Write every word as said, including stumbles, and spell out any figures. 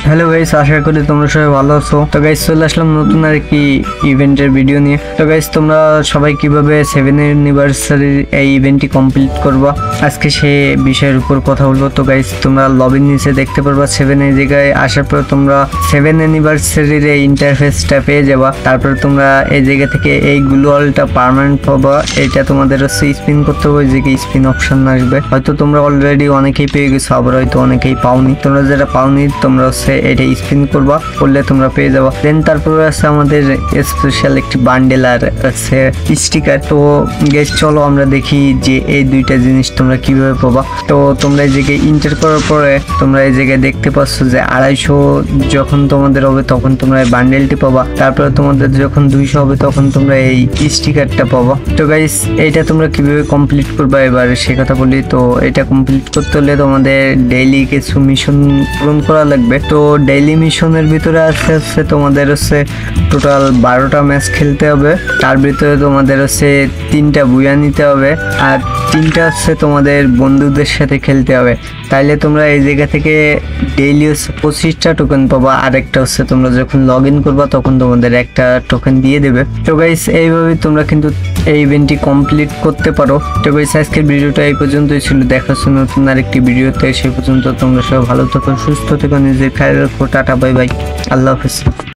Hello guys, আশা করি তোমরা সবাই ভালো আছো। তো গাইস চলে আসলাম নতুন আর কি ইভেন্টের ভিডিও নিয়ে। তো গাইস তোমরা সবাই কিভাবে সেভেন অ্যানিভার্সারির এই ইভেন্টটি কমপ্লিট করবা আজকে সে বিষয়ের উপর কথা বলবো। তো গাইস তোমরা লবির নিচে দেখতে পারবা সেভেন এই জায়গায় আসার পর তোমরা সেভেন অ্যানিভার্সারির এই ইন্টারফেসটা পেয়ে যাবা। তারপর তোমরা এই জায়গা থেকে এই গ্লোয়ালটা পার্মানেন্ট পাবা। এটা তোমাদের হচ্ছে স্পিন করতে হবে, যে স্পিন অপশন আসবে। হয়তো তোমরা অলরেডি অনেকেই পেয়ে গেছো, আবার হয়তো অনেকেই পাওনি। তোমরা যেটা পাওনি তোমরা হচ্ছে এটা স্পিন করবা, করলে তোমরা পেয়ে যাবা। দেন তারপরে আছে আমাদের স্পেশাল একটি বান্ডেল আর আছে স্টিকার। তো গেস চলো আমরা দেখি যে এই দুইটা জিনিস তোমরা কিভাবে পাবা। তো তোমরা এই জায়গায় ইন্টার করার পরে তোমরা এই জায়গায় দেখতে পাচ্ছ যে আড়াইশো যখন তোমাদের হবে তখন তোমরা এই বান্ডেলটি পাবা। তারপরে তোমাদের যখন দুইশো হবে তখন তোমরা এই স্টিকারটা পাবা। তো গাইস এইটা তোমরা কিভাবে কমপ্লিট করবা এবার সে কথা বলি। তো এটা কমপ্লিট করতে হলে তোমাদের ডেইলি কিছু মিশন পূরণ করা লাগবে। তো ডেইলি মিশনের ভিতরে আছে হচ্ছে তোমাদের হচ্ছে টোটাল বারোটা ম্যাচ খেলতে হবে। তার ভিতরে তোমাদের হচ্ছে তিনটা বুয়া নিতে হবে আর তিনটা হচ্ছে তোমাদের বন্ধুদের সাথে খেলতে হবে। তাইলে তোমরা এই জায়গা থেকে ডেইলি হচ্ছে পঁচিশটা টোকেন পাবা। আরেকটা হচ্ছে তোমরা যখন লগ ইন করবা তখন তোমাদের একটা টোকেন দিয়ে দেবে। তো গাইস এইভাবে তোমরা কিন্তু এই ইভেন্টটি কমপ্লিট করতে পারো। তো গাইস আজকের ভিডিওটা এই পর্যন্তই ছিল। দেখা হচ্ছে নতুন আরেকটি ভিডিওতে। সেই পর্যন্ত তোমরা সবাই ভালো থেকো, সুস্থ থেকো, নিজের খেয়াল রাখো। টাটা, বাই বাই, আল্লাহ হাফেজ।